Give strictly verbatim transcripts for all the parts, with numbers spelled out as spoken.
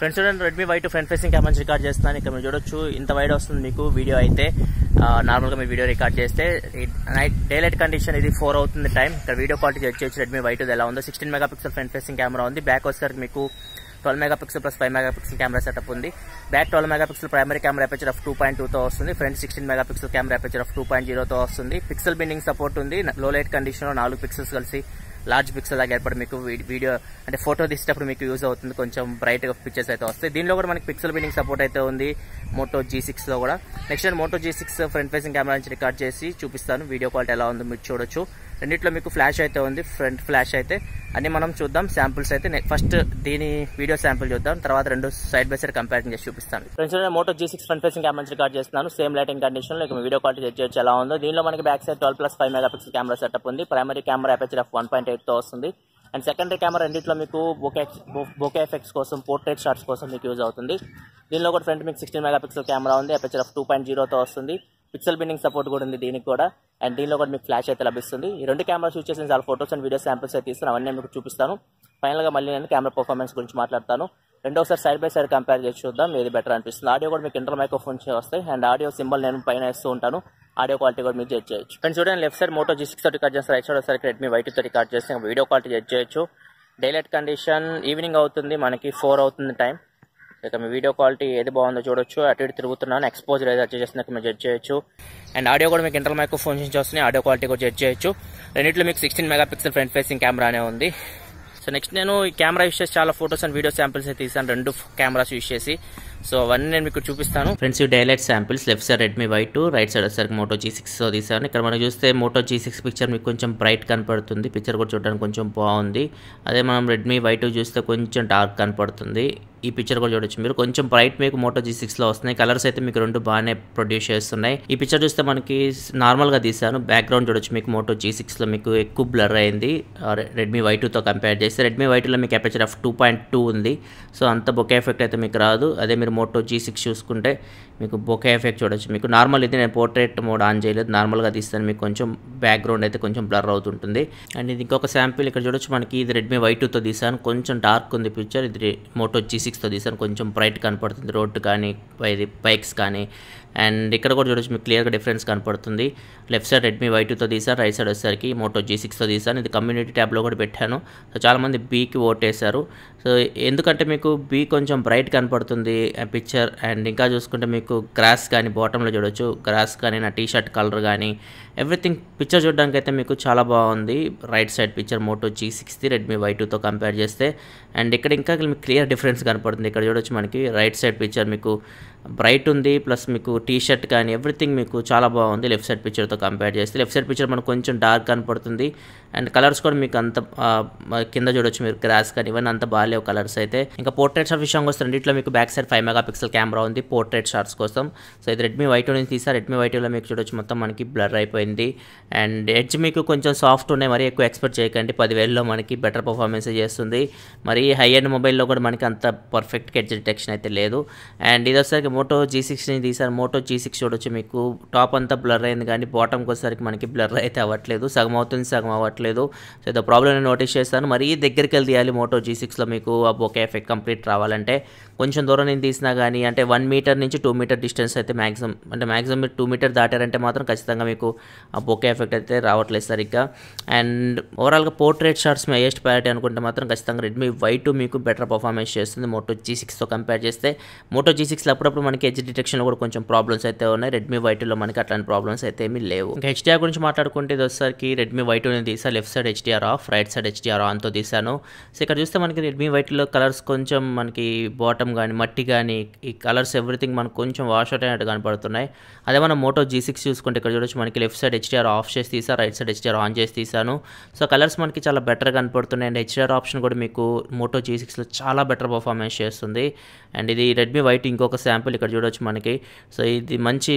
Friends చూడండి Redmi Y two front facing camera record చేస్తున్నాను. ఇక్కడ మీరు చూడొచ్చు ఇంత వైడ్ వస్తుంది మీకు వీడియో అయితే. నార్మల్గా మీ వీడియో రికార్డ్ చేస్తే నైట్ డే లైట్ కండిషన్ ఇది ఫోర్ అవుతుంది టైం. ఇక్కడ వీడియో క్వాలిటీ చెక్ చేయొచ్చు రెడ్మీ వై టూ ఎలా ఉందో. Sixteen mega pixel front facing camera ఉంది. బ్యాక్ వచ్చేసరికి మీకు twelve mega pixel plus five mega pixel camera setup ఉంది. Back twelve mega pixel primary camera aperture of two point టూతో వస్తుంది. Front sixteen mega pixel camera aperture of two point జీరోతో వస్తుంది. Pixel binding support ఉంది. లో light condition లో నాలుగు pixels కలిసి లార్జ్ పిక్సెల్ లాగా ఏర్పడి మీకు వీడియో అంటే ఫోటో తీసేటప్పుడు మీకు యూజ్ అవుతుంది. కొంచెం బ్రైట్ గా పిక్చర్స్ అయితే వస్తాయి. దీనిలో కూడా మనకి పిక్సెల్ బిండింగ్ సపోర్ట్ అయితే ఉంది మోటో జీ సిక్స్ లో కూడా. నెక్స్ట్ నేను Moto G six front facing camera నుంచి రికార్డ్ చేసి చూపిస్తాను. వీడియో క్వాలిటీ ఎలా ఉందో మీరు చూడొచ్చు. రెండిట్లో మీకు ఫ్లాష్ అయితే ఉంది, ఫ్రంట్ ఫ్లాష్ అయితే. అన్ని మనం చూద్దాం శాంపుల్స్ అయితే. ఫస్ట్ దీని వీడియో శాంపుల్ చూద్దాం, తర్వాత రెండు సైడ్ బై సైడ్ కంపారిజన్ చేసి చూపిస్తాను. ఫ్రెండ్స్ నేను Moto G six front facing camera నుంచి రికార్డ్ చేస్తున్నాను. సేమ్ లైటింగ్ కండిషన్ లో వీడియో క్వాలిటీ చెక్ చేయొచ్చు ఎలా ఉందో. దీనిలో మనకి back side twelve plus five mega pixel camera setup ఉంది. Primary camera aperture of one point eight తో వస్తుంది. అండ్ సెకండరీ కెమెరా రెండిట్లో మీకు బొకే బొకే ఎఫెక్ట్స్ కోసం, పోర్ట్రేట్ షాట్స్ కోసం మీకు యూజ్ అవుతుంది. దీనిలో కూడా ఫ్రంట్ మీకు సిక్స్టీన్ మెగా పిక్సెల్ కెమెరా ఉంది. అపేచర్ ఆఫ్ టూ పాయింట్ జీరోతో వస్తుంది. పిక్సెల్ బిండింగ్ సపోర్ట్ కూడా ఉంది దీనికి కూడా. అండ్ దీనిలో కూడా మీకు ఫ్లాష్ అయితే లభిస్తుంది. ఈ రెండు కెమెరాస్ యూజ్ చేసిన చాలా ఫోటోస్ అండ్ వీడియో శాంపిల్స్ అయితే ఇస్తాను. అవన్నీ మీకు చూపిస్తాను. ఫైనల్ గా మళ్ళీ నేను కెమెరా పర్ఫార్మెన్స్ గురించి మాట్లాడతాను. రెండోసారి సైడ్ బై సైడ్ కంపేర్ చేసి చూద్దాం ఏది బెటర్ అనిపిస్తుంది. ఆడియో కూడా మీకు ఇంటర్ మైక్రోఫోన్స్ వస్తాయి. అండ్ ఆడియో సింబల్ నేను పైన వేస్తూ ఉంటాను. ఆడియో క్వాలిటీ కూడా మీరు జడ్జ్ చేయొచ్చు. ఫ్రెండ్స్ చూడండి left side Moto G six తో రికార్డ్ చేస్తారు. రైట్ సైడ్ వచ్చేసరికి రెడ్మీ వై టూ తో రికార్డ్ చేస్తే వీడియో క్వాలిటీ జడ్జ్ చేయొచ్చు. డైలైట్ కండిషన్ ఈవినింగ్ అవుతుంది, మనకి ఫోర్ అవుతుంది టైం. ఇక మీ వీడియో క్వాలిటీ ఏది బాగుందో చూడొచ్చు. అటు ఇటు తిరుగుతున్నాను. ఎక్స్పోజర్ ఏదో అడ్జస్ట్ చేస్తున్నా మీరు జడ్జ్ చేయొచ్చు. అండ్ ఆడియో కూడా మీకు ఇంటర్ మైక్రోఫోన్స్ నుంచి వస్తున్నాయి. ఆడియో క్వాలిటీ కూడా జడ్జ్ చేయొచ్చు. రెండింటిలో మీకు sixteen mega pixel front facing కెమెరానే ఉంది. సో నెక్స్ట్ నేను ఈ కెమెరా యూస్ చేసి చాలా ఫోటోస్ అండ్ వీడియో శాంపిల్స్ అయితే తీసాను రెండు కెమెరాస్ యూస్ చేసి. సో అవన్నీ నేను మీకు చూపిస్తాను. ఫ్రెండ్స్ ఈ daylight samples left side Redmi Y two, right side వచ్చేసరికి మోటో జీ సిక్స్ తో తీసాను. ఇక్కడ మనం చూస్తే మోటో జీ సిక్స్ పిక్చర్ మీకు కొంచెం బ్రైట్ కనపడుతుంది. పిక్చర్ కూడా చూడడానికి కొంచెం బాగుంది. అదే మనం రెడ్మీ వై టూ చూస్తే కొంచెం డార్క్ కనపడుతుంది. ఈ పిక్చర్ కూడా చూడొచ్చు మీరు. కొంచెం బ్రైట్ మీకు మోటో జీ సిక్స్ లో వస్తున్నాయి. కలర్స్ అయితే మీకు రెండు బాగానే ప్రొడ్యూస్ చేస్తున్నాయి. ఈ పిక్చర్ చూస్తే మనకి నార్మల్ గా తీసాను. బ్యాక్గ్రౌండ్ చూడొచ్చు మీకు మోటో జీ సిక్స్ లో మీకు ఎక్కువ బ్లర్ అయింది రెడ్మీ వై టూ తో కంపేర్ చేస్తే. రెడ్మీ వై టూ లో మీకు aperture of two point two ఉంది. సో అంత బొకే ఎఫెక్ట్ అయితే మీకు రాదు. అదే మీరు మోటో జీ సిక్స్ చూసుకుంటే మీకు బొకే ఎఫెక్ట్ చూడొచ్చు. మీకు నార్మల్ ఇది నేను పోర్ట్రేట్ మోడ్ ఆన్ చేయలేదు, నార్మల్గా తీస్తాను. మీకు కొంచెం బ్యాక్గ్రౌండ్ అయితే కొంచెం బ్లర్ అవుతుంటుంది. అండ్ ఇది ఇంకొక శాంపిల్ ఇక్కడ చూడొచ్చు. మనకి ఇది రెడ్మీ వై టూ తో తీసాను. కొంచెం డార్క్ ఉంది పిక్చర్. ఇది మోటో జీ సిక్స్ తో తీసాను. కొంచెం బ్రైట్ కనపడుతుంది రోడ్డు కానీ ఇది బైక్స్ కానీ. అండ్ ఇక్కడ కూడా చూడొచ్చు మీకు క్లియర్గా డిఫరెన్స్ కనపడుతుంది. లెఫ్ట్ సైడ్ రెడ్మీ వై టూతో తీసాను. రైట్ సైడ్ వచ్చేసరికి మోటో జీ సిక్స్తో తీసాను. ఇది కమ్యూనిటీ ట్యాబ్లో కూడా పెట్టాను. సో చాలామంది బీకి ఓటేశారు. సో ఎందుకంటే మీకు బీ కొంచెం బ్రైట్ కనపడుతుంది పిక్చర్. అండ్ ఇంకా చూసుకుంటే మీకు గ్రాస్ కానీ బాటంలో చూడొచ్చు. గ్రాస్ కానీ నా టీ షర్ట్ కలర్ కానీ ఎవ్రీథింగ్ పిక్చర్ చూడడానికి అయితే మీకు చాలా బాగుంది. Right side picture Moto G సిక్స్ది రెడ్మీ వై టూతో కంపేర్ చేస్తే. అండ్ ఇక్కడ ఇంకా మీకు క్లియర్ డిఫరెన్స్ కనపడుతుంది. ఇక్కడ చూడొచ్చు మనకి రైట్ సైడ్ పిక్చర్ మీకు బ్రైట్ ఉంది, ప్లస్ మీకు టీ షర్ట్ కానీ ఎవ్రీథింగ్ మీకు చాలా బాగుంది లెఫ్ట్ సైడ్ పిక్చర్తో కంపేర్ చేస్తే. లెఫ్ట్ సైడ్ పిక్చర్ మనకు కొంచెం డార్క్ కనపడుతుంది. అండ్ కలర్స్ కూడా మీకు అంత కింద చూడొచ్చు మీరు గ్రాస్ కానీ ఇవన్నీ అంత బాగాలేవు కలర్స్ అయితే. ఇంకా పోర్ట్రేట్ షాట్ విషయానికి వస్తే రెండిట్లో మీకు back side five mega pixel camera ఉంది పోర్ట్రేట్ షాట్స్ కోసం. సో ఇది రెడ్మీ వై టూ నుంచి తీసా. రెడ్మీ వై టూలో మీకు చూడొచ్చు మొత్తం మనకి బ్లర్ అయిపోయింది. అండ్ ఎడ్జ్ మీకు కొంచెం సాఫ్ట్ ఉన్నాయి, మరీ ఎక్కువ ఎక్స్పెక్ట్ చేయకండి. పదివేలలో మనకి బెటర్ పర్ఫార్మెన్స్ చేస్తుంది. మరి హై ఎండ్ మొబైల్లో కూడా మనకి అంత పర్ఫెక్ట్గా ఎడ్జ్ డిటెక్షన్ అయితే లేదు. అండ్ ఇది వచ్చేసరికి మోటో జీ సిక్స్ని తీసారు. మోటో జీ సిక్స్ చూడొచ్చు మీకు టాప్ అంతా బ్లర్ అయింది కానీ బాటంకి వచ్చేసరికి మనకి బ్లర్ అయితే అవ్వట్లేదు. సగం అవుతుంది, సగం అవ్వట్లేదు. సో ఇదో ప్రాబ్లమ్ నేను నోటీస్ చేస్తాను. మరీ దగ్గరికి వెళ్ళి తీయాలి మోటో జీ సిక్స్లో మీకు ఆ బొకే ఎఫెక్ట్ కంప్లీట్ రావాలంటే. కొంచెం దూరం నేను తీసినా కానీ అంటే వన్ మీటర్ నుంచి టూ మీటర్ డిస్టెన్స్ అయితే మ్యాక్సిమం అంటే మ్యాక్సిమం మీరు టూ మీటర్ దాటారంటే మాత్రం ఖచ్చితంగా మీకు ఆ బొకే ఎఫెక్ట్ అయితే రావట్లేదు సరిగ్గా. అండ్ ఓవరాల్గా పోర్ట్రేట్ షాట్స్ మీ హైయెస్ట్ ప్రయారిటీ అనుకుంటే మాత్రం ఖచ్చితంగా రెడ్మీ వై టూ మీకు బెటర్ పర్ఫార్మెన్స్ చేస్తుంది మోటో జీ సిక్స్తో కంపేర్ చేస్తే. మోటో జీ సిక్స్లో అప్పుడప్పుడు మనకి ఎడ్జ్ డిటెక్షన్లో కూడా కొంచెం ప్రాబ్లమ్స్ అయితే ఉన్నాయి. రెడ్మీ వై టూలో మనకి అట్లాంటి ప్రాబ్లమ్స్ అయితే ఏమీ లేవు. ఇంకా హెచ్డిఆర్ గురించి మాట్లాడుకుంటే ఇది వచ్చేసరికి రెడ్మీ వై టూని తీసా. Left side HDR off, right side HDR ఆన్తో తీసాను. సో ఇక్కడ చూస్తే మనకి రెడ్మీ వై టూలో కలర్స్ కొంచెం మనకి బాటమ్ కానీ మట్టి కానీ ఈ కలర్స్ ఎవ్రీథింగ్ మనకు కొంచెం వాష్ అవుట్ అయినట్టు కనపడుతున్నాయి. అదే మనం మోటో జీ సిక్స్ చూసుకుంటే ఇక్కడ చూడొచ్చు మనకి లెఫ్ట్ సైడ్ హెచ్డిఆర్ ఆఫ్ చేసి తీసా, రైట్ సైడ్ హెచ్డిఆర్ ఆన్ చేసి తీసాను. సో కలర్స్ మనకి చాలా బెటర్గా కనపడుతున్నాయి. అండ్ హెచ్డిఆర్ ఆప్షన్ కూడా మీకు మోటో జీ సిక్స్లో చాలా బెటర్ పర్ఫార్మెన్స్ చేస్తుంది. అండ్ ఇది రెడ్మీ వై టూ ఇంకొక శాంపుల్ ఇక్కడ చూడొచ్చు మనకి. సో ఇది మంచి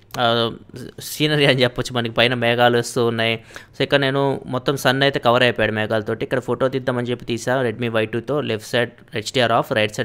సీనరీ అని చెప్పొచ్చు. మనకి పైన మేఘాలు వస్తూ ఉన్నాయి. సో ఇక్కడ నేను మొత్తం సన్ అయితే కవర్ అయిపోయాడు మేఘాలతోటి. ఇక్కడ ఫోటో తీద్దామని చెప్పి తీసా రెడ్మీ వై టూతో. Left side HDR off, right side HDR on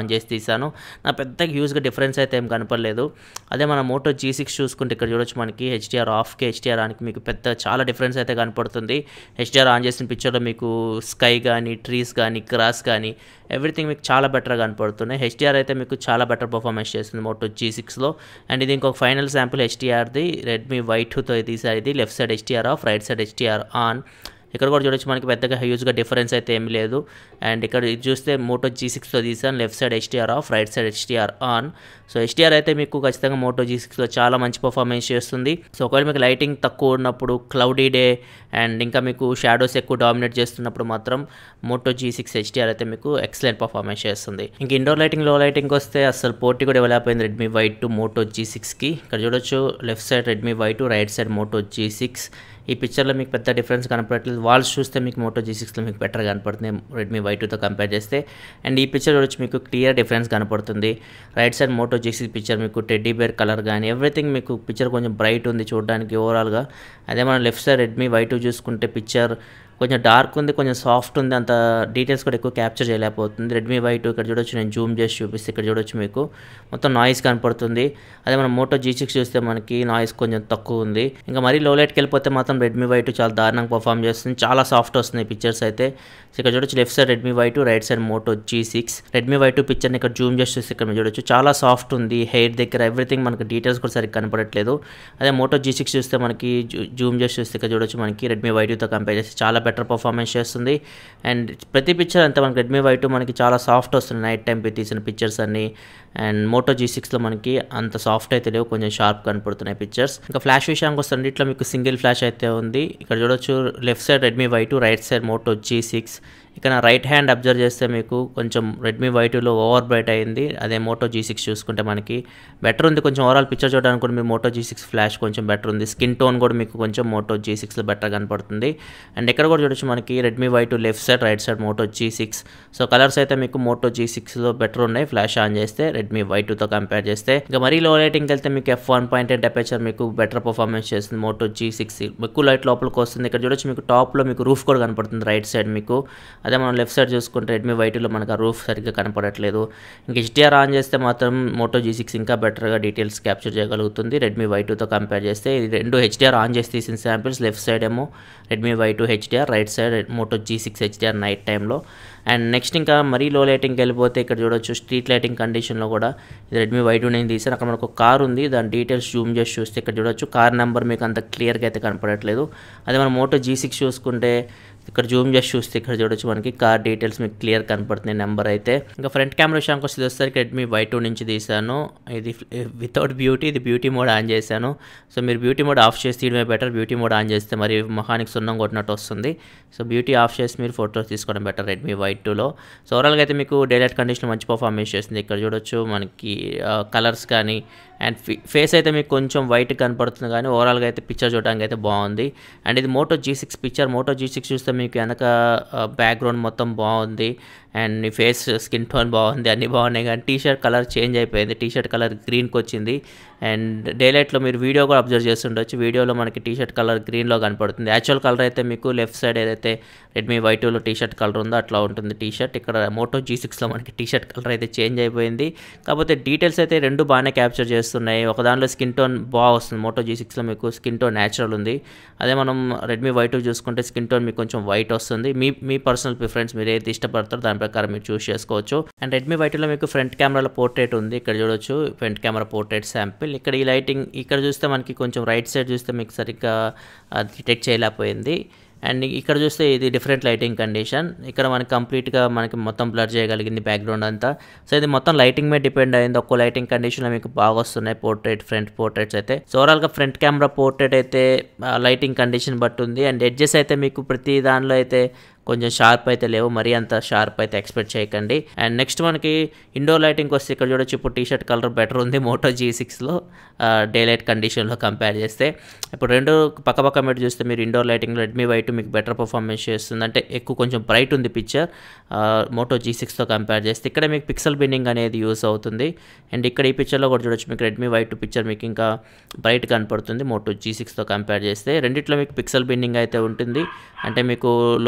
on చేసి తీసాను. నా పెద్ద హ్యూజ్గా డిఫరెన్స్ అయితే ఏం కనపడలేదు. అదే మన మోటో జీ సిక్స్ చూసుకుంటే ఇక్కడ చూడొచ్చు మనకి హెచ్డిఆర్ ఆఫ్కి హెచ్డిఆర్ ఆన్కి మీకు పెద్ద చాలా డిఫరెన్స్ అయితే కనపడుతుంది. హెచ్డిఆర్ ఆన్ చేసిన పిక్చర్లో మీకు స్కై కానీ ట్రీస్ కానీ గ్రాస్ కానీ ఎవ్రీథింగ్ మీకు చాలా బెటర్గా కనపడుతున్నాయి. హెచ్డిఆర్ అయితే మీకు చాలా బెటర్ పర్ఫార్మెన్స్ చేస్తుంది మోటో జీ సిక్స్లో. అండ్ ఇది ఇంకొక ఫైనల్ శాంపుల్ హెచ్డిఆర్ది రెడ్మీ వై టూతో తీసారు. ఇది left side HDR off, right side HDR on. ఇక్కడ కూడా చూడొచ్చు మనకి పెద్దగా హ్యూజ్గా డిఫరెన్స్ అయితే ఏమి లేదు. అండ్ ఇక్కడ ఇది చూస్తే మోటో జీ సిక్స్లో తీసాను, left side HDR off, right side HDR on. So HDR అయితే మీకు ఖచ్చితంగా మోటో జీ సిక్స్లో చాలా మంచి పర్ఫార్మెన్స్ చేస్తుంది. సో ఒకవేళ మీకు లైటింగ్ తక్కువ ఉన్నప్పుడు, క్లౌడీ డే అండ్ ఇంకా మీకు షాడోస్ ఎక్కువ డామినేట్ చేస్తున్నప్పుడు మాత్రం మోటో జీ సిక్స్ హెచ్డిఆర్ అయితే మీకు ఎక్సలెంట్ పర్ఫార్మెన్స్ చేస్తుంది. ఇంక ఇండోర్ లైటింగ్, లో లైటింగ్ వస్తే అసలు పోటీ కూడా డెవలప్ అయింది Redmi Y two Moto G సిక్స్కి. ఇక్కడ చూడొచ్చు left side Redmi Y two, right side Moto G six. ఈ పిక్చర్లో మీకు పెద్ద డిఫరెన్స్ కనపడట్లేదు. వాల్స్ చూస్తే మీకు మోటో జీ సిక్స్లో మీకు బెటర్ కనపడుతుంది రెడ్మీ వై టూతో కంపేర్ చేస్తే. అండ్ ఈ పిక్చర్ వచ్చి మీకు క్లియర్ డిఫరెన్స్ కనపడుతుంది. Right side Moto G six picture మీకు టెడ్డీ బేర్ కలర్ కానీ ఎవ్రీథింగ్ మీకు పిక్చర్ కొంచెం బ్రైట్ ఉంది చూడడానికి ఓవరాల్గా. అదే మనం left side Redmi Y two చూసుకుంటే పిక్చర్ కొంచెం డార్క్ ఉంది, కొంచెం సాఫ్ట్ ఉంది, అంత డీటెయిల్స్ కూడా ఎక్కువ క్యాప్చర్ చేయలేకపోతుంది. రెడ్మీ వై టూ ఇక్కడ చూడొచ్చు, నేను జూమ్ చేసి చూపిస్తే ఇక్కడ చూడొచ్చు మీకు మొత్తం నాయిస్ కనపడుతుంది. అదే మనం మోటో జీ సిక్స్ చూస్తే మనకి నాయిస్ కొంచెం తక్కువ ఉంది. ఇంకా మరీ లో లైట్కి వెళ్ళిపోతే మాత్రం రెడ్మీ వై టూ చాలా దారుణంగా పర్ఫామ్ చేస్తుంది, చాలా సాఫ్ట్ వస్తున్నాయి పిక్చర్స్ అయితే. సో ఇక్కడ చూడొచ్చు left side Redmi Y two, right side Moto G six. Redmi Y two పిక్చర్ని ఇక్కడ జూమ్ చేసి చూస్తే ఇక్కడ చూడొచ్చు చాలా సాఫ్ట్ ఉంది, హెయిర్ దగ్గర ఎవ్రీథింగ్ మనకి డీటెయిల్స్ కూడా సరిగ్గా కనపడట్లేదు. అదే మోటో జీ సిక్స్ చూస్తే మనకి జూమ్ చేసి చూస్తే ఇక్కడ చూడొచ్చు మనకి రెడ్మీ వై టూతో కంపేర్ చేసి చాలా బెటర్ పర్ఫార్మెన్స్ చేస్తుంది. అండ్ ప్రతి పిక్చర్ అంతా మనకి రెడ్మీ వై టూ మనకి చాలా సాఫ్ట్ వస్తుంది, నైట్ టైం తీసిన పిక్చర్స్ అన్ని. అండ్ మోటో జీ సిక్స్లో మనకి అంత సాఫ్ట్ అయితే లేవు, కొంచెం షార్ప్ కనపడుతున్నాయి పిక్చర్స్. ఇంకా ఫ్లాష్ విషయానికి వస్తుంది, ఇట్లా మీకు సింగిల్ ఫ్లాష్ అయితే ఉంది. ఇక్కడ చూడొచ్చు left side Redmi Y two, right side Moto G six. ఇక్కడ రైట్ హ్యాండ్ అబ్జర్వ్ చేస్తే మీకు కొంచెం రెడ్మీ వై టూలో ఓవర్ బ్రైట్ అయింది. అదే మోటో జీ సిక్స్ చూసుకుంటే మనకి బెటర్ ఉంది. కొంచెం ఓవరాల్ పిక్చర్ చూడడానికి కూడా మీరు మోటో జీ సిక్స్ ఫ్లాష్ కొంచెం బెటర్ ఉంది. స్కిన్ టోన్ కూడా మీకు కొంచెం మోటో జీ సిక్స్లో బెటర్ కనపడుతుంది. అండ్ ఇక్కడ కూడా చూడొచ్చు మనకి Redmi Y two left side, right side Moto G six. So colours అయితే మీకు మోటో జీ సిక్స్లో బెటర్ ఉన్నాయి ఫ్లాష్ ఆన్ చేస్తే రెడ్మీ వై టూతో కంపేర్ చేస్తే. ఇంకా మరీ లో లైటింగ్కి వెళ్తే మీకు F one point eight aperture మీకు బెటర్ పర్ఫార్మెన్స్ చేస్తుంది మోటో జీ సిక్స్. ఎక్కువ లైట్ లోపలికి వస్తుంది. ఇక్కడ చూడొచ్చు మీకు టాప్లో మీకు రూఫ్ కూడా కనపడుతుంది రైట్ సైడ్ మీకు. అదే మనం లెఫ్ట్ సైడ్ చూసుకుంటే రెడ్మీ వై టూలో మనకు ఆ రూఫ్ సరిగ్గా కనపడట్లేదు. ఇంక హెచ్డిఆర్ ఆన్ చేస్తే మాత్రం మోటో జీ సిక్స్ ఇంకా బెటర్గా డీటెయిల్స్ క్యాప్చర్ చేయగలుగుతుంది రెడ్మీ వై టూతో కంపేర్ చేస్తే. ఇది రెండు హెచ్డిఆర్ ఆన్ చేసి తీసిన శాంపిల్స్. లెఫ్ట్ సైడ్ ఏమో Redmi Y two HDR, right side Moto G six HDR night టైంలో. అండ్ నెక్స్ట్ ఇంకా మరీ లో లైటింగ్కి వెళ్ళిపోతే ఇక్కడ చూడొచ్చు స్ట్రీట్ లైటింగ్ కండిషన్లో కూడా ఇది రెడ్మీ వై టూ నేను తీసాను. అక్కడ మనకు ఒక కార్ ఉంది, దాని డీటెయిల్స్ జూమ్ చేసి చూస్తే ఇక్కడ చూడొచ్చు కార్ నెంబర్ మీకు అంత క్లియర్గా అయితే కనపడట్లేదు. అదే మనం మోటో జీ సిక్స్ చూసుకుంటే ఇక్కడ జూమ్ చేసి చూస్తే ఇక్కడ చూడొచ్చు మనకి కార్ డీటెయిల్స్ మీకు క్లియర్ కనపడుతుంది నెంబర్ అయితే. ఇంకా ఫ్రంట్ కెమెరా విషయానికి వస్తే వచ్చేసరికి రెడ్మీ వై టూ నుంచి తీసాను. ఇది వితౌట్ బ్యూటీ, ఇది బ్యూటీ మోడ్ ఆన్ చేశాను. సో మీరు బ్యూటీ మోడ్ ఆఫ్ చేసి తీయడమే బెటర్. బ్యూటీ మోడ్ ఆన్ చేస్తే మరి మొహానికి సున్నం కొట్టినట్టు వస్తుంది. సో బ్యూటీ ఆఫ్ చేసి మీరు ఫోటోస్ తీసుకోవడం బెటర్ రెడ్మీ వై టూలో. సో ఓవరాల్గా అయితే మీకు డైలైట్ కండిషన్ మంచి పర్ఫార్మెన్స్ చేస్తుంది. ఇక్కడ చూడొచ్చు మనకి కలర్స్ కానీ అండ్ ఫేస్ అయితే మీకు కొంచెం వైట్ కనపడుతుంది, కానీ ఓవరాల్గా అయితే పిక్చర్ చూడడానికి అయితే బాగుంది. అండ్ ఇది Moto G six picture. Moto G six చూస్తే మీకు వెనక బ్యాక్గ్రౌండ్ మొత్తం బాగుంది అండ్ మీ ఫేస్ స్కిన్ టోన్ బాగుంది, అన్నీ బాగున్నాయి. కానీ టీ షర్ట్ కలర్ చేంజ్ అయిపోయింది, టీ షర్ట్ కలర్ గ్రీన్కి వచ్చింది. అండ్ డేలైట్లో మీరు వీడియో కూడా అబ్జర్వ్ చేస్తుండొచ్చు, వీడియోలో మనకి టీ షర్ట్ కలర్ గ్రీన్లో కనపడుతుంది. యాక్చువల్ కలర్ అయితే మీకు లెఫ్ట్ సైడ్ ఏదైతే రెడ్మీ వై టూలో టీ షర్ట్ కలర్ ఉందో అట్లా ఉంటుంది టీ షర్ట్. ఇక్కడ మోటో జీ సిక్స్లో మనకి టీ షర్ట్ కలర్ అయితే చేంజ్ అయిపోయింది. కాకపోతే డీటెయిల్స్ అయితే రెండు బాగానే క్యాప్చర్ చేస్తున్నాయి. ఒక దాంట్లో స్కిన్ టోన్ బాగా వస్తుంది, మోటో జీ సిక్స్లో మీకు స్కిన్ టోన్ న్యాచురల్ ఉంది. అదే మనం రెడ్మీ వై టూ చూసుకుంటే స్కిన్ టోన్ మీకు కొంచెం వైట్ వస్తుంది. మీ మీ పర్సనల్ ప్రిఫరెన్స్ మీరు ఏది ఇష్టపడతారో దాని ప్రకారం మీరు చూస్ చేసుకోవచ్చు. అండ్ రెడ్మీ వై టూలో మీకు ఫ్రంట్ కెమెరాలో పోర్ట్రేట్ ఉంది. ఇక్కడ చూడొచ్చు ఫ్రంట్ కెమెరా పోర్ట్రేట్ శాంపిల్. ఇక్కడ ఈ లైటింగ్ ఇక్కడ చూస్తే మనకి కొంచెం రైట్ సైడ్ చూస్తే మీకు సరిగ్గా డిటెక్ట్ చేయలేకపోయింది. అండ్ ఇక్కడ చూస్తే ఇది డిఫరెంట్ లైటింగ్ కండిషన్. ఇక్కడ మనకి కంప్లీట్గా మనకి మొత్తం బ్లర్ చేయగలిగింది బ్యాక్గ్రౌండ్ అంతా. సో ఇది మొత్తం లైటింగ్ మీద డిపెండ్ అయింది. ఒక్కో లైటింగ్ కండిషన్లో మీకు బాగా వస్తున్నాయి పోర్ట్రేట్, ఫ్రంట్ పోర్ట్రేట్స్ అయితే. సో ఓవరాల్గా ఫ్రంట్ కెమెరా పోర్ట్రేట్ అయితే లైటింగ్ కండిషన్ బట్టి ఉంది. అండ్ ఎడ్జెస్ అయితే మీకు ప్రతి దానిలో అయితే కొంచెం షార్ప్ అయితే లేవు, మరీ అంత షార్ప్ అయితే ఎక్స్పెక్ట్ చేయకండి. అండ్ నెక్స్ట్ మనకి ఇండోర్ లైటింగ్కి వస్తే ఇక్కడ చూడొచ్చు ఇప్పుడు టీ షర్ట్ కలర్ బెటర్ ఉంది మోటో జీ సిక్స్లో డే లైట్ కండిషన్లో కంపేర్ చేస్తే. ఇప్పుడు రెండు పక్క పక్క మీద చూస్తే మీరు ఇండోర్ లైటింగ్లో రెడ్మీ వై టూ మీకు బెటర్ పర్ఫార్మెన్స్ చేస్తుంది, అంటే ఎక్కువ కొంచెం బ్రైట్ ఉంది పిక్చర్ మోటో జీ సిక్స్తో కంపేర్ చేస్తే. ఇక్కడ మీకు పిక్సెల్ బిన్నింగ్ అనేది యూస్ అవుతుంది. అండ్ ఇక్కడ ఈ పిక్చర్లో కూడా చూడొచ్చు మీకు రెడ్మీ వై టూ పిక్చర్ మీకు ఇంకా బ్రైట్ కనపడుతుంది మోటో జీ సిక్స్తో కంపేర్ చేస్తే. రెండిట్లో మీకు పిక్సెల్ బిన్నింగ్ అయితే ఉంటుంది, అంటే మీకు లో లైటింగ్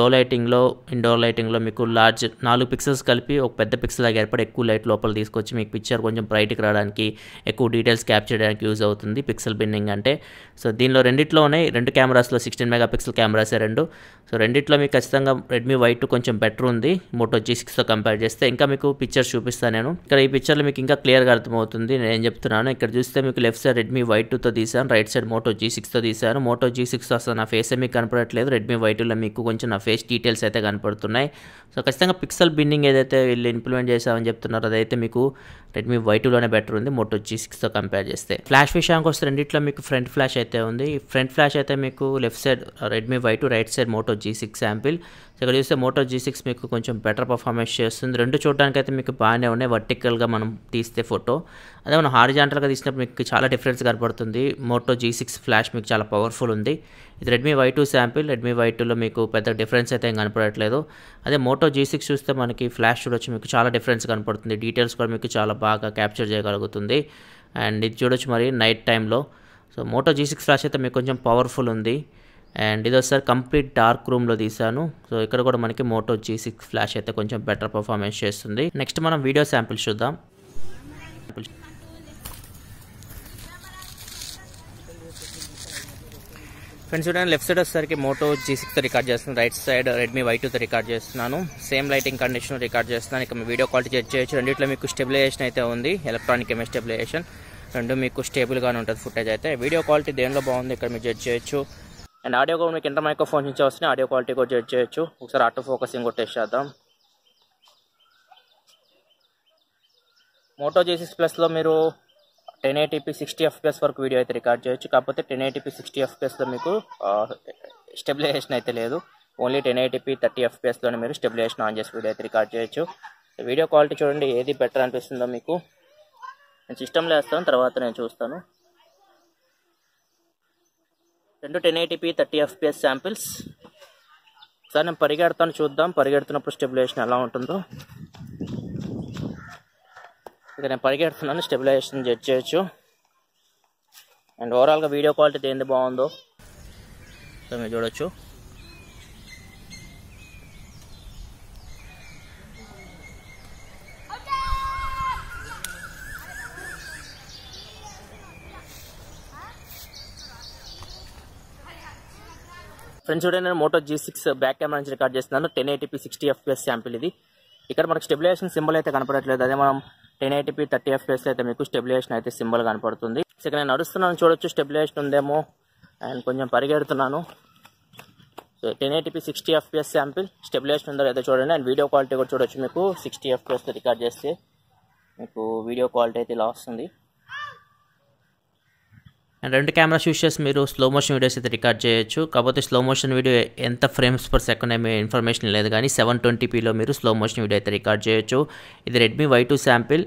లైటింగ్లో ఇండోర్ లైటింగ్లో మీకు లార్జ్ నాలుగు పిక్సెల్స్ కలిపి ఒక పెద్ద పిక్సెల్ లాగా ఏర్పడి ఎక్కువ లైట్ లోపల తీసుకొచ్చి మీకు పిక్చర్ కొంచెం బ్రైట్కి రావడానికి ఎక్కువ డీటెయిల్స్ క్యాప్చర్ చేయడానికి యూజ్ అవుతుంది పిక్సెల్ బిన్నింగ్ అంటే. సో దీనిలో రెండిట్లో ఉన్నాయి, రెండు కెమెరాస్లో సిక్స్టీన్ మెగా పిక్సెల్ కెమెరాసే రెండు. సో రెండిట్లో మీకు ఖచ్చితంగా రెడ్మీ వై టూ కొంచెం బెటర్ ఉంది మోటో జీ సిక్స్తో కంపేర్ చేస్తే. ఇంకా మీకు పిక్చర్స్ చూపిస్తాను నేను. ఇక్కడ ఈ పిక్చర్లో మీకు ఇంకా క్లియర్గా అర్థమవుతుంది నేను చెప్తున్నాను. ఇక్కడ చూస్తే మీకు లెఫ్ట్ సైడ్ రెడ్మీ వై టూతో తీసాను, రైట్ సైడ్ మోటో జీ సిక్స్తో తీసాను. మోటో జీ సిక్స్ అసలు నా ఫేస్ మీకు కనపడట్లేదు, రెడ్మీ వై టూలో మీకు కొంచెం నా ఫేస్ డీటెయిల్స్ అయితే కనపడుతున్నాయి. సో ఖచ్చితంగా పిక్సెల్ బిన్నింగ్ ఏదైతే వీళ్ళు ఇంప్లిమెంట్ చేసామని చెప్తున్నారో అదైతే మీకు రెడ్మీ వై టూలోనే బెటర్ ఉంది మోటో జీ సిక్స్తో కంపేర్ చేస్తే. ఫ్లాష్ విషయానికి వస్తే రెండిట్లో మీకు ఫ్రంట్ ఫ్లాష్ అయితే ఉంది. ఫ్రంట్ ఫ్లాష్ అయితే మీకు left side Redmi Y two, right side Moto G six sample. So ఇక్కడ చూస్తే మోటో జీ సిక్స్ మీకు కొంచెం బెటర్ పర్ఫార్మెన్స్ చేస్తుంది. రెండు చూడడానికి అయితే మీకు బాగానే ఉన్నాయి వర్టికల్గా మనం తీస్తే ఫోటో. అదే మనం హారిజాంటల్గా తీసినప్పుడు మీకు చాలా డిఫరెన్స్ కనపడుతుంది. మోటో జీ సిక్స్ ఫ్లాష్ మీకు చాలా పవర్ఫుల్ ఉంది. ఇది Redmi Y two sample, Redmi Y టూలో మీకు పెద్ద డిఫరెన్స్ అయితే ఏం కనపడట్లేదు. అదే మోటో జీ సిక్స్ చూస్తే మనకి ఫ్లాష్ చూడొచ్చు మీకు చాలా డిఫరెన్స్ కనపడుతుంది, డీటెయిల్స్ కూడా మీకు చాలా బాగా క్యాప్చర్ చేయగలుగుతుంది. అండ్ ఇది చూడొచ్చు మరి నైట్ టైంలో. So Moto G six flash అయితే మీకు కొంచెం పవర్ఫుల్ ఉంది. అండ్ ఇది ఒకసారి కంప్లీట్ డార్క్ రూమ్లో తీసాను. సో ఇక్కడ కూడా మనకి మోటో జీ సిక్స్ ఫ్లాష్ అయితే కొంచెం బెటర్ పర్ఫార్మెన్స్ చేస్తుంది. నెక్స్ట్ మనం వీడియో శాంపిల్ చూద్దాం. ఫ్రెండ్స్ చూడండి, లెఫ్ట్ సైడ్ వచ్చేసరికి మోటో జీ సిక్స్తో రికార్డ్ చేస్తున్నాను, రైట్ సైడ్ రెడ్మీ వై టూతో రికార్డ్ చేస్తున్నాను. సేమ్ లైటింగ్ కండిషన్ రికార్డ్ చేస్తున్నాను. ఇక మీ వీడియో క్వాలిటీ చెక్ చేయొచ్చు. రెండిట్లో మీకు స్టెబిలైజేషన్ అయితే ఉంది, ఎలక్ట్రానిక్ ఇమేజ్ స్టెబిలైజేషన్. రెండు మీకు స్టేబుల్గానే ఉంటుంది ఫుటేజ్ అయితే. వీడియో క్వాలిటీ దేనిలో బాగుంది ఇక్కడ మీరు జడ్జ్ చేయొచ్చు. అండ్ ఆడియో కూడా మీకు ఇంటర్ మైక్రోఫోన్ నుంచి వస్తున్నాయి, ఆడియో క్వాలిటీ కూడా జడ్జ్ చేయొచ్చు. ఒకసారి ఆటో ఫోకసింగ్ కూడా టెస్ట్ చేద్దాం. మోటో జీ సిక్స్ ప్లస్లో మీరు టెన్ ఎయిటీపీ సిక్స్టీ ఎఫ్పిఎస్ వరకు వీడియో అయితే రికార్డ్ చేయొచ్చు. కాకపోతే టెన్ ఎయిటీపీ సిక్స్టీ ఎఫ్పిఎస్లో మీకు స్టెబిలైజేషన్ అయితే లేదు, ఓన్లీ టెన్ ఎయిటీపీ థర్టీ ఎఫ్పిఎస్లోనే మీరు స్టెబిలైజేషన్ ఆన్ చేసి వీడియో అయితే రికార్డ్ చేయొచ్చు. వీడియో క్వాలిటీ చూడండి ఏది బెటర్ అనిపిస్తుందో మీకు. నేను సిస్టంలో వేస్తాను, తర్వాత నేను చూస్తాను. రెండు ten eighty p thirty FPS samples. Sir నేను పరిగెడతాను, చూద్దాం పరిగెడుతున్నప్పుడు స్టెబిలైజేషన్ ఎలా ఉంటుందో. ఇక నేను పరిగెడుతున్నాను, స్టెబిలైజేషన్ జడ్జ్ చేయొచ్చు. అండ్ ఓవరాల్గా వీడియో క్వాలిటీ ఏంది బాగుందో సో మీరు చూడొచ్చు. ఫ్రెండ్స్ చూడండి, నేను Moto G six back camera నుంచి రికార్డ్ చేస్తున్నాను. Ten eighty p sixty FPS sample ఇది. ఇక్కడ మనకు స్టెబిలైజేషన్ సింబల్ అయితే కనపడట్లేదు. అదే మనం టెన్ ఎయిటీపీ థర్టీ ఎఫ్పిఎస్ అయితే మీకు స్టెబిలైజేషన్ అయితే సింబల్ కనపడుతుంది. సో ఇక్కడ నేను నడుస్తున్నాను చూడొచ్చు, స్టెబిలైజేషన్ ఉందేమో. అండ్ కొంచెం పరిగెడుతున్నాను. So ten eighty p sixty FPS sample, stabilisation ఉందో అయితే చూడండి. అండ్ వీడియో క్వాలిటీ కూడా చూడొచ్చు మీకు. సిక్స్టీ ఎఫ్పిఎస్తో రికార్డ్ చేస్తే మీకు వీడియో క్వాలిటీ అయితే ఇలా వస్తుంది. అండ్ రెండు కెమెరాస్ యూస్ చేసి మీరు స్లో మోషన్ వీడియోస్ అయితే రికార్డ్ చేయొచ్చు. కాకపోతే స్లో మోషన్ వీడియో ఎంత ఫ్రేమ్స్ పర్ సెకండ్ ఏమీ ఇన్ఫర్మేషన్ లేదు, కానీ సెవెన్ ట్వంటీపీలో మీరు స్లో మోషన్ వీడియో అయితే రికార్డ్ చేయొచ్చు. ఇది Redmi Y two sample.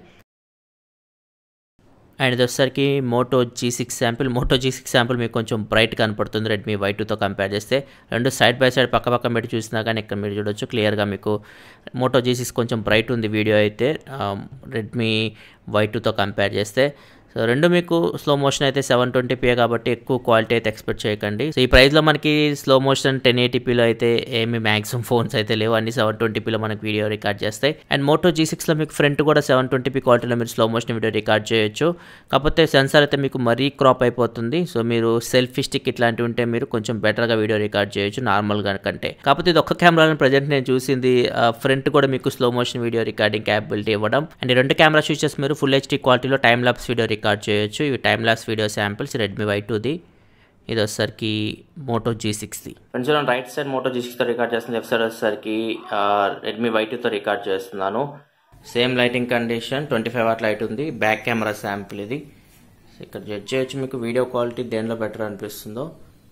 And ఇది వచ్చేసరికి Moto G six sample. Moto G six sample మీకు కొంచెం బ్రైట్ కనపడుతుంది రెడ్మీ వై టూతో కంపేర్ చేస్తే. రెండు సైడ్ బై సైడ్ పక్క పక్క పెట్టి చూసినా కానీ ఇక్కడ మీరు చూడొచ్చు క్లియర్గా మీకు మోటో జీ సిక్స్ కొంచెం బ్రైట్ ఉంది వీడియో అయితే రెడ్మీ వై టూతో కంపేర్ చేస్తే. సో రెండు మీకు స్లో మోషన్ అయితే సెవెన్ ట్వంటీపీఏ కాబట్టి ఎక్కువ క్వాలిటీ అయితే ఎక్స్పెక్ట్ చేయకండి. సో ఈ ప్రైస్లో మనకి స్లో మోషన్ టెన్ ఎయిటీపీలో అయితే ఏమి మ్యాక్సిమం ఫోన్స్ అయితే లేవు, అన్ని సెవెన్ ట్వంటీపీలో మనకి వీడియో రికార్డ్ చేస్తాయి. అండ్ మోటో జీ సిక్స్లో మీకు ఫ్రంట్ కూడా సెవెన్ ట్వంటీపీ క్వాలిటీలో మీరు స్లో మోషన్ వీడియో రికార్డ్ చేయొచ్చు. కాకపోతే సెన్సార్ అయితే మీకు మరీ క్రాప్ అయిపోతుంది. సో మీరు సెల్ఫీ స్టిక్ ఇట్లాంటివి ఉంటే మీరు కొంచెం బెటర్గా వీడియో రికార్డ్ చేయొచ్చు నార్మల్గా కంటే. కాకపోతే ఇది ఒక్క కెమెరాలో ప్రజెంట్ నేను చూసింది ఫ్రంట్ కూడా మీకు slow motion video recording capability ఇవ్వడం. అండ్ రెండు కెమెరా ఫీచర్స్ మీరు ఫుల్ హెచ్డీ క్వాలిటీలో టైమ్ లాప్స్ వీడియో రికార్డ్ చేయొచ్చు. ఇవి time lapse video samples Redmi Y టూది. ఇది వచ్చేసరికి మోటో జీ సిక్స్ది. ఫ్రెండ్స్ నేను రైట్ సైడ్ మోటో జీ సిక్స్తో రికార్డ్ చేస్తున్నాను, లెఫ్ట్ సైడ్ వచ్చేసరికి రెడ్మీ వై టూతో రికార్డ్ చేస్తున్నాను. Same lighting condition, twenty five watt light ఉంది. బ్యాక్ కెమెరా శాంపిల్ ఇది. ఇక్కడ జడ్జ్ చేయొచ్చు మీకు వీడియో క్వాలిటీ దేనిలో బెటర్ అనిపిస్తుందో.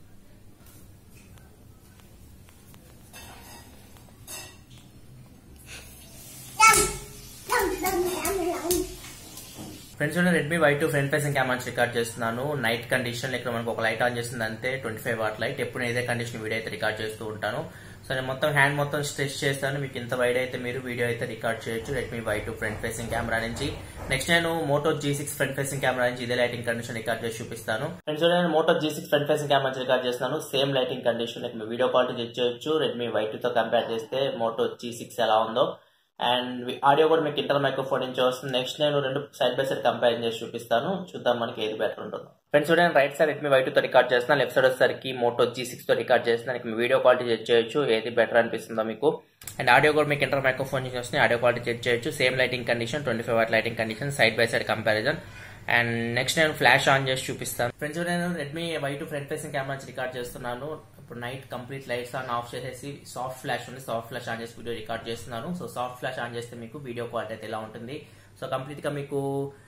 ఫ్రెండ్స్ నేను Redmi Y two front facing camera record చేస్తున్నాను. నైట్ కండిషన్ ఇక్కడ మనకు ఒక లైట్ ఆన్ చేస్తుంది అంతే, ట్వంటీ ఫైవ్ వాట్ లైట్. ఎప్పుడు ఇదే కండిషన్ వీడియో అయితే రికార్డ్ చేస్తూ ఉంటాను. సో నేను మొత్తం హ్యాండ్ మొత్తం స్ట్రెచ్ చేస్తాను, మీకు ఇంత వైడ్ అయితే మీరు వీడియో అయితే రికార్డ్ చేయొచ్చు Redmi Y two front facing camera నుంచి. నెక్స్ట్ నేను Moto G six front facing camera నుంచి ఇదే లైటింగ్ కండిషన్ రికార్డ్ చేసి చూపిస్తాను. ఫ్రెండ్స్ నేను Moto G six front facing camera నుంచి రికార్డ్ చేస్తున్నాను. సేమ్ లైటింగ్ కండిషన్ మీ వీడియో క్వాలిటీ చెక్ చేయొచ్చు రెడ్మీ వై టూ తో కంపేర్ చేస్తే మోటో జీ సిక్స్ ఎలా ఉందో. అండ్ ఆడియో కూడా మీకు ఇంటర్ మైక్రోఫోన్ నుంచి వస్తుంది. నెక్స్ట్ నేను రెండు సైడ్ బై సైడ్ కంపేర్ చేసి చూపిస్తాను, చూద్దాం మనకి ఏది బెటర్ ఉంటుందో. ఫ్రెండ్స్ నేను right side Redmi Y two తో రికార్డ్ చేస్తున్నాను, లెఫ్ట్ సైడ్ వచ్చేసరికి మోటో జీ సిక్స్ తో రికార్డ్ చేస్తున్నాను. మీ వీడియో క్వాలిటీ చెక్ చేయొచ్చు ఏది బెటర్ అనిపిస్తుందో మీకు. అండ్ ఆడియో కూడా మీకు ఇంటర్ మైక్రోఫోన్ నుంచి వస్తుంది, ఆడియో క్వాలిటీ చెక్ చేయొచ్చు. Same lighting condition, twenty five watt lighting condition, side by side comparison. And next నేను ఫ్లాష్ ఆన్ చేసి చూపిస్తాను. ఫ్రెండ్స్ నేను Redmi Y two front facing camera నుంచి రికార్డ్ చేస్తున్నాను. ఇప్పుడు night complete lights on off చేసేసి soft flash ఉంది, soft flash on చేసి వీడియో రికార్డ్ చేస్తున్నాను. సో సాఫ్ట్ ఫ్లాష్ ఆన్ చేస్తే మీకు వీడియో క్వాలిటీ అయితే ఎలా ఉంటుంది. సో కంప్లీట్ గా మీకు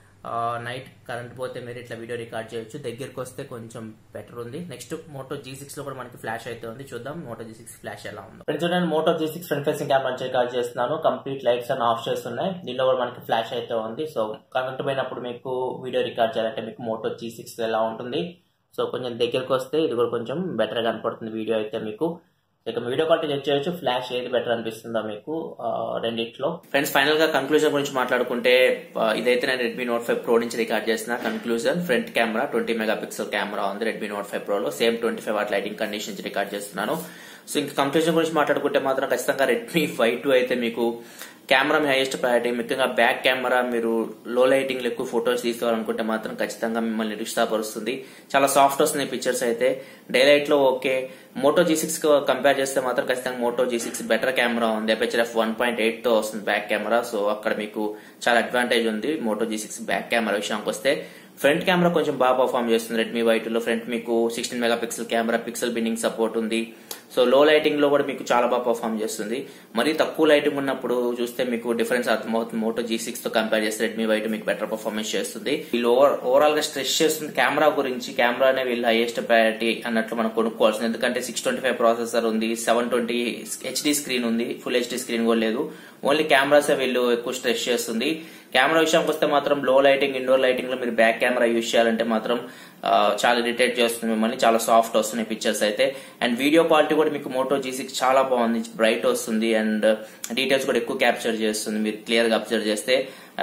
నైట్ కరెంట్ పోతే మీరు ఇట్లా వీడియో రికార్డ్ చేయొచ్చు, దగ్గరకు వస్తే కొంచెం బెటర్ ఉంది. నెక్స్ట్ మోటో జీ సిక్స్ లో కూడా మనకి ఫ్లాష్ అయితే ఉంది, చూద్దాం మోటో జీ సిక్స్ ఫ్లాష్ ఎలా ఉందో. ఫ్రెండ్స్ నేను Moto G six front facing camera నుంచి రికార్డ్ చేస్తున్నాను. కంప్లీట్ లైట్స్ అన్ని ఆఫ్ చేస్తున్నాయి, దీనిలో కూడా మనకి ఫ్లాష్ అయితే ఉంది. సో కరెంట్ పోయినప్పుడు మీకు వీడియో రికార్డ్ చేయాలంటే మీకు మోటో జీ సిక్స్ ఎలా ఉంటుంది. సో కొంచెం దగ్గరకు వస్తే ఇది కూడా కొంచెం బెటర్ గా కనపడుతుంది వీడియో అయితే మీకు. ఇక వీడియో క్వాలిటీ చెక్ చేయొచ్చు, ఫ్లాష్ ఏది బెటర్ అనిపిస్తుందో మీకు రెండిట్లో. ఫ్రెండ్స్ ఫైనల్ గా కన్క్లూజన్ గురించి మాట్లాడుకుంటే ఇదైతే నేను రెడ్మీ నోట్ ఫైవ్ ప్రో నుంచి రికార్డ్ చేసిన. Conclusion front camera twenty mega pixel camera ఉంది రెడ్మీ నోట్ ఫైవ్ ప్రో లో, same twenty five watt lighting condition నుంచి రికార్డ్ చేస్తున్నాను. సో ఇంకా కంక్లూజన్ గురించి మాట్లాడుకుంటే మాత్రం ఖచ్చితంగా రెడ్మీ వై టూ అయితే మీకు కెమెరా మీ హైయెస్ట్ ప్రయారిటీ, ముఖ్యంగా బ్యాక్ కెమెరా మీరు లో లైటింగ్ లో ఎక్కువ ఫొటోస్ తీసుకోవాలనుకుంటే మాత్రం ఖచ్చితంగా మిమ్మల్ని నిరుత్సాహపరుస్తుంది. చాలా సాఫ్ట్ వస్తున్నాయి పిక్చర్స్ అయితే, డే లైట్ లో okay. Moto G six compare చేస్తే మాత్రం ఖచ్చితంగా Moto G six better camera ఉంది, aperture F one point eight తో వస్తుంది బ్యాక్ కెమెరా. సో అక్కడ మీకు చాలా అడ్వాంటేజ్ ఉంది Moto G six back camera విషయానికి వస్తే. ఫ్రంట్ కెమెరా కొంచెం బాగా పర్ఫామ్ చేస్తుంది రెడ్మీ వై టూ లో. ఫ్రంట్ మీకు sixteen mega pixel camera, pixel binning support ఉంది. సో లో లైటింగ్ లో కూడా మీకు చాలా బాగా పర్ఫామ్ చేస్తుంది. మరీ తక్కువ లైటింగ్ ఉన్నప్పుడు చూస్తే మీకు డిఫరెన్స్ అర్థమవుతుంది. మోటో జీ సిక్స్ తో కంపేర్ చేస్తే రెడ్మీ వై టూ మీకు బెటర్ పర్ఫార్మెన్స్ చేస్తుంది. వీళ్ళు ఓవరాల్ గా స్ట్రెస్ చేస్తుంది కెమెరా గురించి. కెమెరానే వీళ్ళు హైయెస్ట్ ప్రయారిటీ అన్నట్లు మనం కొనుక్కోవాల్సింది, ఎందుకంటే సిక్స్ ట్వంటీ ఫైవ్ ప్రాసెసర్ ఉంది, సెవెన్ ట్వంటీ హెచ్డీ స్క్రీన్ ఉంది, ఫుల్ హెచ్డీ స్క్రీన్ కూడా లేదు. ఓన్లీ కెమెరాస్ వీళ్ళు ఎక్కువ స్ట్రెస్ చేస్తుంది. కెమెరా విషయానికి వస్తే మాత్రం లో లైటింగ్, ఇండోర్ లైటింగ్ లో మీరు బ్యాక్ కెమెరా యూజ్ చేయాలంటే మాత్రం చాలా ఇరిటేట్ చేస్తుంది మిమ్మల్ని, చాలా సాఫ్ట్ వస్తున్నాయి పిక్చర్స్ అయితే. అండ్ వీడియో క్వాలిటీ కూడా మీకు మోటో జీ సిక్స్ చాలా బాగుంది, బ్రైట్ వస్తుంది అండ్ డీటెయిల్స్ కూడా ఎక్కువ క్యాప్చర్ చేస్తుంది మీరు క్లియర్ గా అబ్జర్వ్ చేస్తే.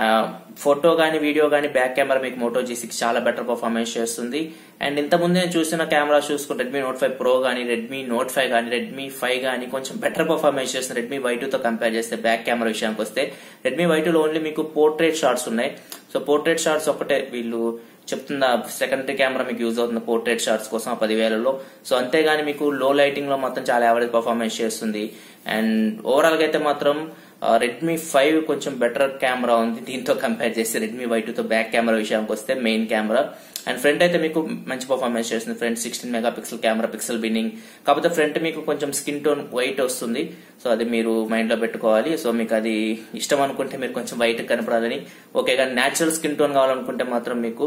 ఫోటో గానీ వీడియో గానీ బ్యాక్ కెమెరా మీకు మోటో జీ సిక్స్ చాలా బెటర్ పర్ఫార్మెన్స్ చేస్తుంది. అండ్ ఇంతకుముందు నేను చూసిన కెమెరా చూసుకుంటే రెడ్మీ నోట్ ఫైవ్ ప్రో గానీ, రెడ్మీ నోట్ ఫైవ్ గానీ, రెడ్మీ ఫైవ్ గానీ కొంచెం బెటర్ పర్ఫార్మెన్స్ చేస్తుంది రెడ్మీ వై టూ తో కంపేర్ చేస్తే. బ్యాక్ కెమెరా విషయానికి వస్తే రెడ్మీ వై టూ లో ఓన్లీ మీకు పోర్ట్రేట్ షాట్స్ ఉన్నాయి. సో పోర్ట్రేట్ షాట్స్ ఒకటే వీళ్ళు చెప్తున్న సెకండరీ కెమెరా మీకు యూజ్ అవుతుంది పోర్ట్రేట్ షాట్స్ కోసం పదివేలలో. సో అంతేగాని మీకు లో లైటింగ్ లో మాత్రం చాలా యావరేజ్ పర్ఫార్మెన్స్ చేస్తుంది. అండ్ ఓవరాల్ గా అయితే మాత్రం రెడ్మీ ఫైవ్ కొంచెం బెటర్ కెమెరా ఉంది దీంతో కంపేర్ చేస్తే రెడ్మీ వై టూ తో బ్యాక్ కెమెరా విషయానికి వస్తే మెయిన్ కెమెరా. అండ్ ఫ్రంట్ అయితే మీకు మంచి పర్ఫార్మెన్స్ చేస్తుంది. Front sixteen mega pixel camera, pixel binning. కాకపోతే ఫ్రంట్ మీకు కొంచెం స్కిన్ టోన్ వైట్ వస్తుంది, సో అది మీరు మైండ్ లో పెట్టుకోవాలి. సో మీకు అది ఇష్టం అనుకుంటే మీరు కొంచెం వైట్ కనపడాలని ఓకే, కానీ న్యాచురల్ స్కిన్ టోన్ కావాలనుకుంటే మాత్రం మీకు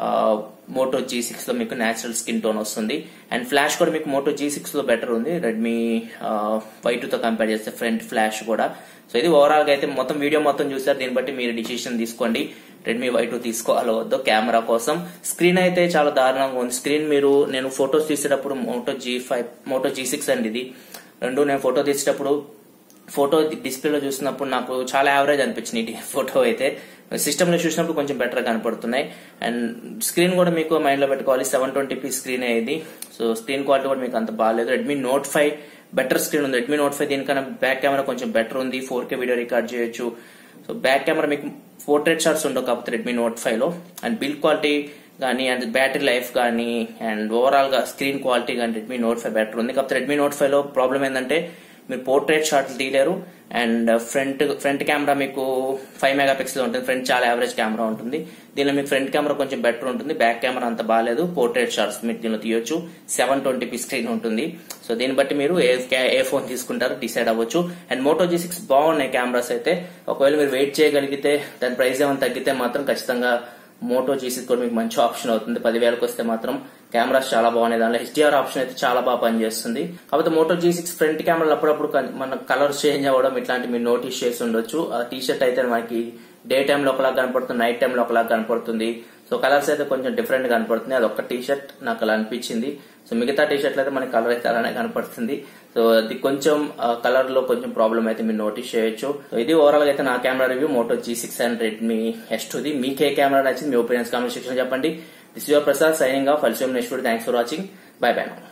మోటో జీ సిక్స్ లో మీకు న్యాచురల్ స్కిన్ టోన్ వస్తుంది. అండ్ ఫ్లాష్ కూడా మీకు మోటో జీ సిక్స్ లో బెటర్ ఉంది రెడ్మీ వై టూ తో కంపేర్ చేస్తే ఫ్రంట్ ఫ్లాష్ కూడా. సో ఇది ఓవరాల్ గా అయితే మొత్తం వీడియో మొత్తం చూసారు, దీన్ని బట్టి మీరు డిసిషన్ తీసుకోండి రెడ్మీ వై టూ తీసుకోవాలో వద్దో కెమెరా కోసం. స్క్రీన్ అయితే చాలా దారుణంగా ఉంది స్క్రీన్. మీరు నేను ఫొటోస్ తీసేటప్పుడు Moto G five Moto G six అండి ఇది రెండు, నేను ఫోటో తీసేటప్పుడు ఫోటో డిస్ప్లేలో చూసినప్పుడు నాకు చాలా యావరేజ్ అనిపించింది ఫోటో అయితే. సిస్టమ్ లో చూసినప్పుడు కొంచెం బెటర్ కనపడుతున్నాయి. అండ్ స్క్రీన్ కూడా మీకు మైండ్ లో పెట్టుకోవాలి, సెవెన్ ట్వంటీ పీ స్క్రీన్ ఇది. సో స్క్రీన్ క్వాలిటీ కూడా మీకు అంత బాగాలేదు. Redmi note five better screen ఉంది. రెడ్మీ నోట్ ఫైవ్ దీనికన్నా బ్యాక్ కెమెరా కొంచెం బెటర్ ఉంది, ఫోర్ కే వీడియో రికార్డ్ చేయొచ్చు. సో బ్యాక్ కెమెరా మీకు పోర్ట్రేట్ షాట్స్ ఉండవు కాకపోతే రెడ్మీ నోట్ ఫైవ్ లో. అండ్ బిల్డ్ క్వాలిటీ కానీ అండ్ బ్యాటరీ లైఫ్ కానీ అండ్ ఓవరాల్ గా స్క్రీన్ క్వాలిటీ కానీ రెడ్మీ నోట్ ఫైవ్ బెటర్ ఉంది. కాకపోతే రెడ్మీ నోట్ ఫైవ్ లో ప్రాబ్లం ఏంటంటే మీరు పోర్ట్రేట్ షాట్లు తీయలేరు. అండ్ ఫ్రంట్ ఫ్రంట్ కెమెరా మీకు ఫైవ్ మెగా పిక్సెల్ ఉంటుంది, ఫ్రంట్ చాలా యావరేజ్ కెమెరా ఉంటుంది. దీనిలో మీకు ఫ్రంట్ కెమెరా కొంచెం బెటర్ ఉంటుంది, బ్యాక్ కెమెరా అంత బాగాలేదు. పోర్ట్రేట్ షాట్స్ మీరు దీనిలో తీయొచ్చు, సెవెన్ ట్వంటీ పీ స్క్రీన్ ఉంటుంది. సో దీన్ని బట్టి మీరు ఏ ఏ ఫోన్ తీసుకుంటారో డిసైడ్ అవ్వచ్చు. అండ్ మోటో జీ సిక్స్ బాగున్నాయి కెమెరాస్ అయితే. ఒకవేళ మీరు వెయిట్ చేయగలిగితే దాని ప్రైస్ ఏమైనా తగ్గితే మాత్రం ఖచ్చితంగా మోటో జీ సిక్స్ కూడా మీకు మంచి ఆప్షన్ అవుతుంది. పదివేలకు వస్తే మాత్రం కెమెరాస్ చాలా బాగున్నాయి, దానిలో హెచ్డిఆర్ ఆప్షన్ అయితే చాలా బాగా పనిచేస్తుంది. కాకపోతే మోటో జీ సిక్స్ ఫ్రంట్ కెమెరాలు అప్పుడప్పుడు మన కలర్ చేంజ్ అవ్వడం ఇట్లాంటి మీరు నోటీస్ చేసి ఉండొచ్చు. ఆ టీ షర్ట్ అయితే మనకి డే టైమ్ లో ఒకలాగా కనపడుతుంది, నైట్ టైమ్ లో ఒకలాగా కనపడుతుంది. సో కలర్స్ అయితే కొంచెం డిఫరెంట్ గా కనపడుతుంది. అది ఒక్క టీ షర్ట్ నాకు అలా అనిపించింది. సో మిగతా టీ షర్ట్లు అయితే మనకి కలర్ అయితే అలానే కనపడుతుంది. సో అది కొంచెం కలర్ లో కొంచెం ప్రాబ్లం అయితే మీరు నోటీస్ చేయొచ్చు. సో ఇది ఓవరాల్ గా అయితే నా camera review Moto G six and Redmi S two ది. మీకు ఏ కెమెరా నచ్చింది మీ ఒపీనియన్స్ కామెంట్ సెక్షన్ చెప్పండి. This is your Prasad signing off. ఫల్సియం next video. Thanks for watching. Bye by.